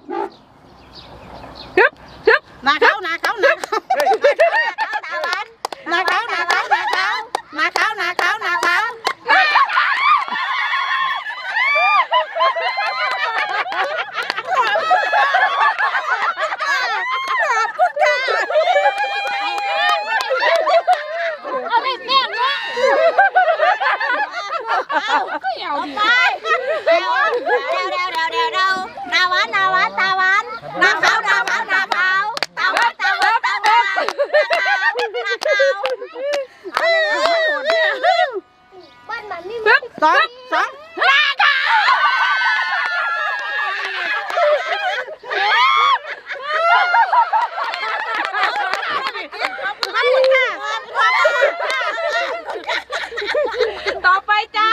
ฮึบฮึบนาเขานาเขานาเขาตาหวานนาเขานาเขานาเขานาเขานาเขานาเขาเอาไปแม่เนาะก็ยาวดีเดี๋ยวนาหวานนาหวานตาหวานนาขาวนาขาวนาขาวตาหวานตาหวานตาหวานนาขาวบ้านมันนี่สองนาขาวต่อไปจ้า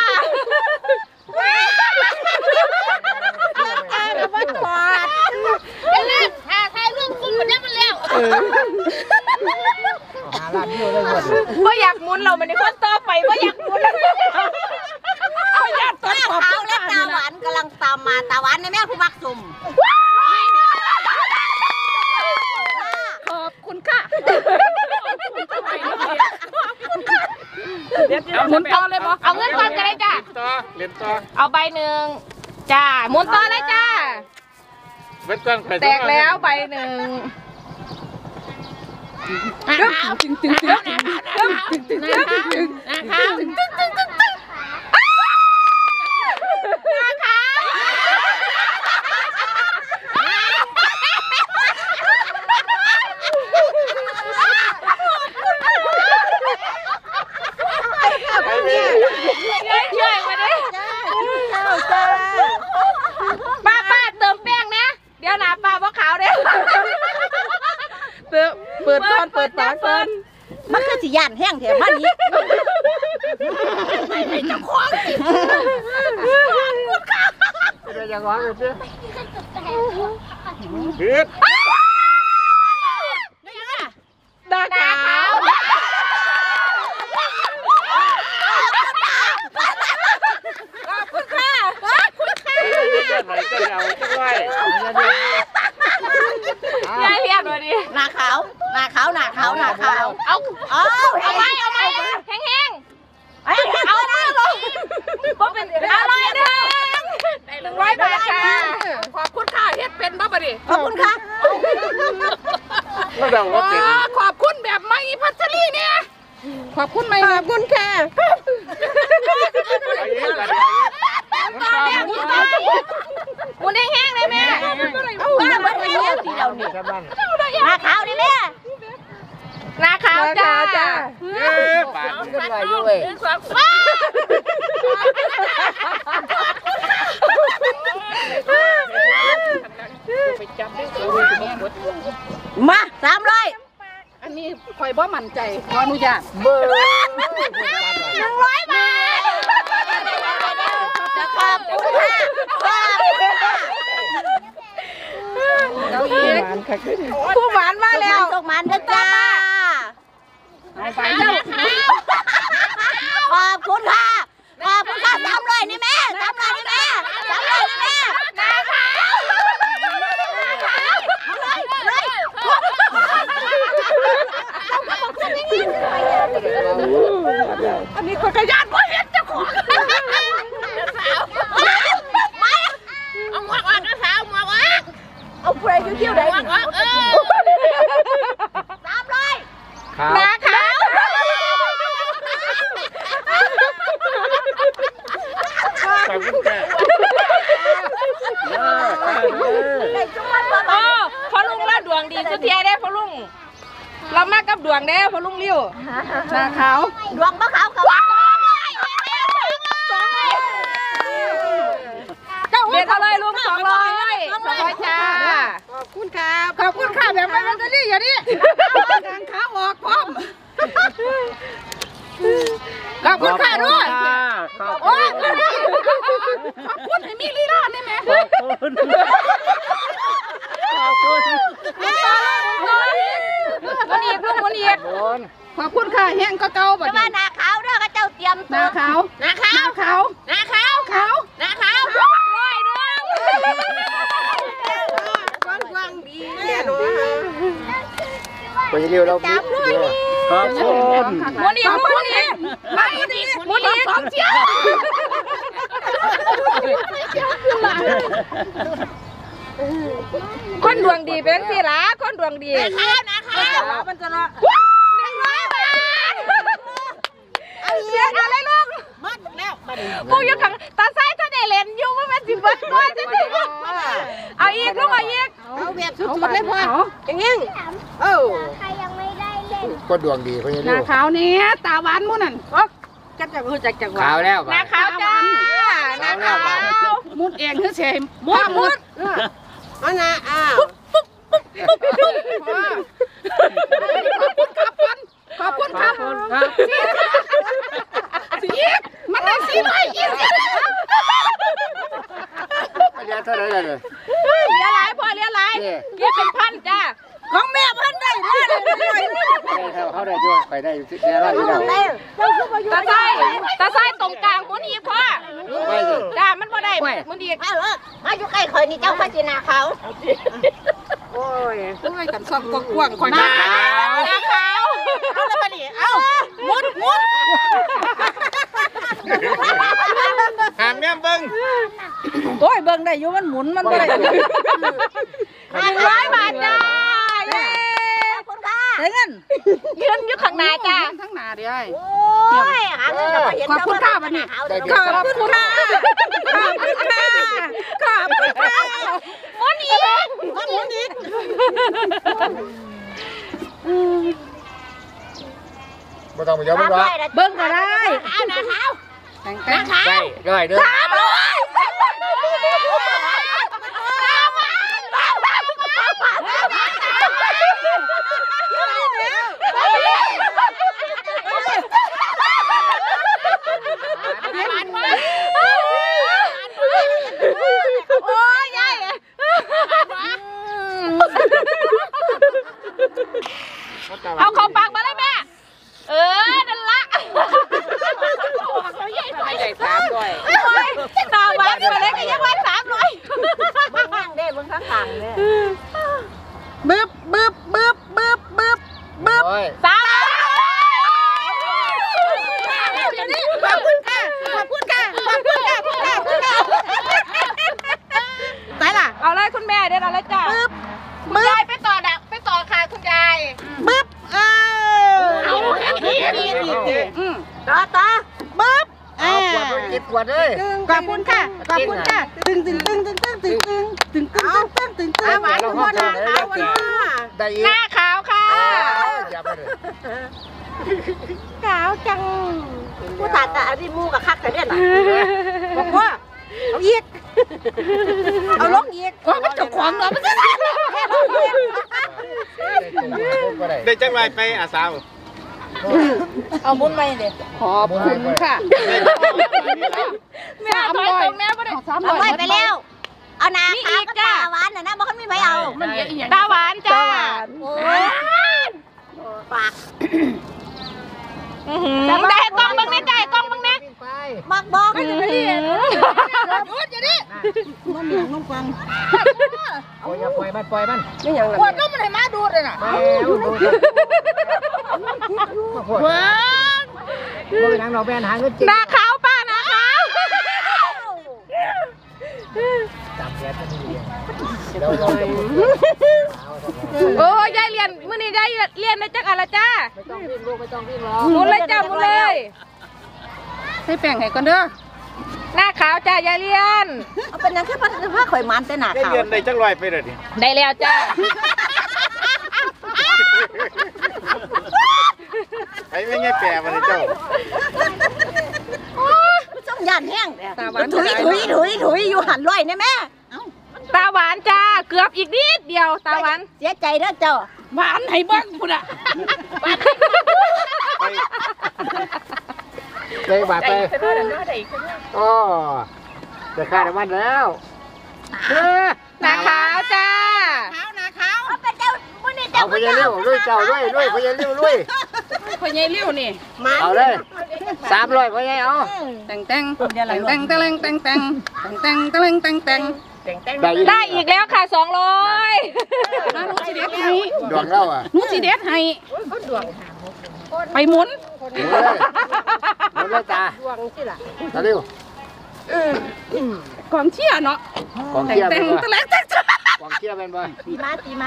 ว่าอยากหมุนเรามันในคนต่อไปว่าอยากหมุนเขาอยากต้นขาวและตาหวานกำลังตามมาตาหวานในแม่ผู้มักสุ่มขอบคุณค่ะหมุนต่อเลยบอเอาเงินก่อนก็ได้จ้าเล่นต่อเอาใบหนึ่งจ้าหมุนต่อเลยจ้าแตกแล้วใบหนึ่งป้าเติมแป้งนะเดี๋ยวหนาป้าว่าขาวเด้เปิดตอนเปิดตอนเปิดมันคือสิย่านแห้งแถมมันนี้ไม่จะคว้างสิจะยังร้องเลยพี่ฮึดดาขาวขอบคุณค่ะไหนก็ยาวจังเลยยายเรียกหน่อยดินาขาวนาขาวนาขาวนาขาวเอาไหมแห้งเอามาลงเพราะเป็น100 บาทค่ะขอบคุณค่ะเฮ็ดเป็นบ้าบ่ดิขอบคุณค่ะขอบคุณแบบไม่พัชรีเนี่ยขอบคุณไหมขอบคุณค่ะหมุนแห้งเลยแม่บ้านมันเยอะทีเดียวนี่นาขาวนี่แม่นาขาวจ้าปากมันขึ้นไหลด้วยมา300 อันนี้คอยบ่มั่นใจขออนุญาตเบอร์ 100 บาทขอบคุณค่ะเราอีกผู้หวานมาแล้วส่งมันเด้อจ้าขอบคุณค่ะ300นี่แม่300นี่แม่300นี่แม่นาขาวอันนี้คนขยันบ่เห็นเจ้าของเอาหมวกออกนะสาวหมวกออกเอาเพลงเที่ยวได้ 300นาขาวขอบคุณแกพอลุงแล้วดวงดีสุดเทียได้พอลุงเรามากับดวงได้พอลุงริ้วนาขาวดวงมะขาวเขาเบียดเอาเลยลุง200จ้าขอบคุณครับขอบคุณค่ะแบบไม่มันจะดีอย่างนี้กางขาออกพร้อมขอบคุณค่ะด้วยโอ้ยขอบคุณให้มีลีลาได้ไหมขอบคุณมันอีกลุงมันอีกขอบคุณค่ะแห้งก็เก่าแบบนี้นาขาวเด้อเจ้าเตรียมนาขาวขาวขาวนาขาวขาว 100 ไปเร็วเราขอบคุณมุนอีกมุนอีกไม่อีกมุนอีก2เที่ยวคนดวงดีเป็นสิล่ะคนดวงดีนะคะมันจะเนาะ100 บาทเอาเยอะอะไรลูกมัดแล้วมาดิกูอยู่ข้างตาซ้ายถ้าได้เล่นอยู่ว่ามันสิเบิดน้อยจังสิเอาอีกลูกเอาอีกเอาแบบสุดๆเลยพ่ออย่างงี้เออใครยังไม่ได้เล่นก็ดวงดีไปหเร็น้าว ขาวนี่ตาหวานมู่นั่นกันจะรู้จักจังหวะขาวแล้วหน้าขาวจ้าหน้าขาวมุดเองคือเฉยมุดเอานะอ้าวขอบคุณครับสีมันได้สีหน่อยอีกเรียนเท่าไหร่เลยเลี้ยหลายพ่อเลี้ยหลายเลี้ยเป็นพันจ้าของแม่พันได้เลยเขาได้ด้วยไปได้อยู่ที่นี่แล้วที่เราตาไส้ตรงกลางมุนอีกพ่อจ้ามันบ่ได้มุนอีกมาอยู่ใกล้คอยนี่เจ้าพระจินาเขาโอ้ยด้วยกันซ่อมกว้างๆคอยหน้าขาวหน้าขาวเอาแล้วมาดิเอามุดหามแม่เบิ้งโอ้ยเบิ่งได้อยู่มันหมุนมันบ่ได้ 100 บาทจ้าเย้ขอบคุณค่ะได้เงินยืนอยู่ข้างหน้าจ้าข้างหน้าเดี๋ยวโอ้ยหาเงินจะมาเห็นขอบคุณค่ะวันนี้ขอบคุณค่ะขอบคุณค่ะขอบคุณค่ะมุนอีกมันหมุนอีกไม่ต้องไปย้อมมันวะเบิ่งก็ได้เอาหน้าขาวแต่งได้ด้วยเด้อโอ้ยยายเอาของปากมาเลยแม่นั่นละไม่ใหญ่300ตาหวานมาเลยก็ยังว่า300 เบิ่งข้างเด้เบิ่งข้างข้างเด้บึ๊บบึ๊บบึ๊บบึ๊บบึ๊บบึ๊บ 300 ขอบคุณค่ะขอบคุณค่ะขอบคุณค่ะขอบคุณค่ะไหนล่ะเอาเลยคุณแม่เดี๋ยวเอาเลยจ้าบึ๊บคุณยายไปต่อค่ะคุณยายบึ๊บเอาต่อบึ๊บเอาขวดกินขวดเลยขอบคุณค่ะขอบคุณค่ะตึงตึงตึงตึงตึงตึงตึงตึงตึงตึงตึงตึงหวานทุกคนนะได้อีหกน้าขาวค่ะอย่าไปเลยขาวจังผู้ตัดแต่อันนี้มูกับคักแต่เนี่ยน่ะบอกว่าเอาอีกเอาลงอีกว่ามันจะขวางเราไม่ใช่ได้จังไรไปอาสาวเอามุนไปเด็ดขอบคุณค่ะแม่ถอยตรงแม่ไม่ได้เอาไว้ไปแล้วเอาหน้าขาวกับตาหวานน่ะนะบ่คันมีไผเอาตาหวานจ้าโอ้ยปากได้กล้องบ้างนะใจกล้องบ้างนะมักบอกมันเหนียวน้องฟังปล่อยมันไม่อย่างไรปวดก็มันให้มาดูเลยน่ะว้าหนังเราแบนหางก็จริงหน้าขาวป้าหน้าขาวจับแย่ที่นี่โอ้ยายเรียนมื้อนี้ยายเรียนได้จักอะไรจ้าไม่ต้องวิ่งลูกไม่ต้องวิ่งหรอกหมุนเลยจ้าหมุนเลยให้แป้งให้ก่อนเด้อหน้าขาวจ้ายายเรียนเอาเป็นยังแค่ผ้าข่อยมันแต่หน้าได้ขาวเรียนได้จังไรไปเลยดิได้แล้วจ้าไอ้ไม่ไงแปรมันเจ้าต้องย่านแห้งถุยอยู่หันร้อยเนี่ยแม่ตาหวานจ้าเกือบอีกนิดเดียวตาหวานเสียใจเด้อเจ้าหวานให้เบิ้งพุ่นอ่ะไปบาดไปอ๋อจะฆ่าได้วันแล้วหน้าขาวจ้าเอาเป็นเจ้ามื้อนี้เจ้าเอาพยาลิ้วลุยเจ้าลุยพยาลิ้วลุยพ่อใหญ่เลี้ยวนี่เอาเลย300พยาเอาแต่งแต่งแต่งแต่งแต่งแต่งแต่งแต่งแต่งแต่งแต่งได้อีกแล้วค่ะ200 หนูสิเด็ดให้ดวงเราอ่ะหนูสิเด็ดให้ไปหมุนหมุนเลยตาตาเร็วกองเชียร์เนาะกองเชียร์แต่เป็นงบ่ตะแลกแต่งกองเชียร์เป็นบ่ตีมา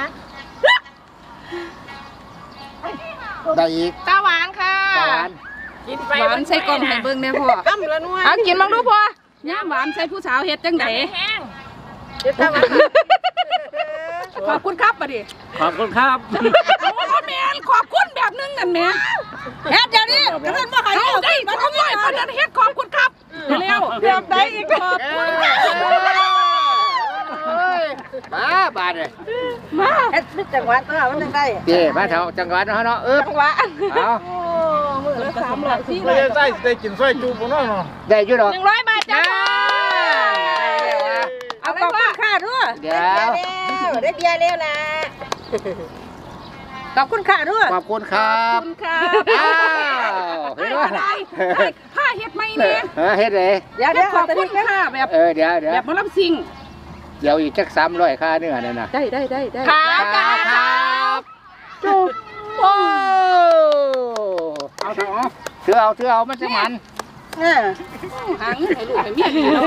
ได้อีกตาหวานค่ะตาหวานหวานใส่กล่องให้เบิ่งแน่พ่อเอากินบ้างดูพ่อย่ามหวานใส่ผู้สาวเฮ็ดจังไดขอบคุณครับปะดิขอบคุณครับโอ้แม่นขอบคุณแบบนึงนั่นแม่เฮ็ดเดี๋ยวนี้กระนั้นบ่ให้เอาได้บ่ทำไมปานนั้นเฮ็ดขอบคุณครับเร็วๆแบบใดอีกขอบคุณครับมาบาดเลยมาเฮ็ดจังหวะตัวมันจังได้เจ้มาแถวจังหวัดเนาะเนาะจังหวะเอาไม่ได้ใส่ได้กินซอยจูบเนาะได้อยู่ดอก 100 บาทจ้าพ่อเอาขอบคุณค่ะด้วยเดี๋ยวได้เบียร์แล้วนะขอบคุณค่ะด้วยขอบคุณครับคุณค่ะอ้าวเห็นว่าผ้าเฮ็ดไหมเนี่ยเฮ็ดเลยเดี๋ยวขอบคุณค่ะแบบเดี๋ยวแบบมารับสิ่งเดี๋ยวอีกจัก300ค่าเนื้อนั่นน่ะได้ครับจุ๊บโอ้เอาเถอะถือเอามันจะมันหางให้ลูกให้เมียกินเนาะ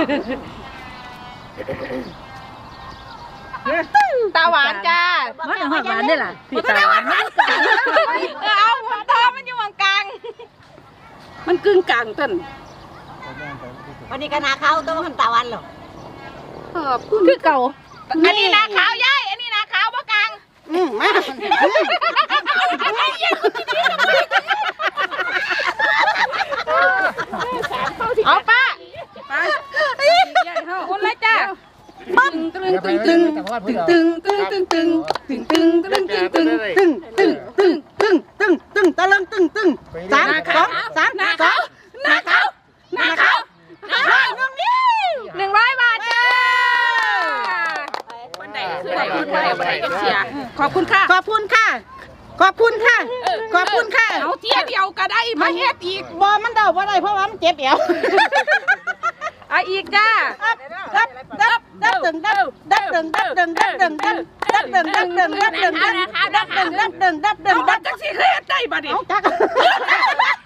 ตาหวานจ้ามันหอดหวานได้ล่ะพี่ตาหวานเอาหัวตามันอยู่กลางมันกึ่งกลางต้นวันนี้ก็นาเขาต้องมันตะวันหรอขอบคุณคือเก่าอันนี้นาขาวยายอันนี้นาขาวบ่กลางมาเอาป้าไปใหญ่เฮาคุณเลยจ้าตะลึงตึง3 2 3นาเขา 100 บาทจ้าขอบคุณค่ะเอาเที่ยเดียวก็ได้มาเฮ็ดอีกบ่มันเดาบ่ได้เพราะว่ามันเจ็บเอวเอาอีกจ้าเอาบัดจังสิเฮ็ดได้บัดนี้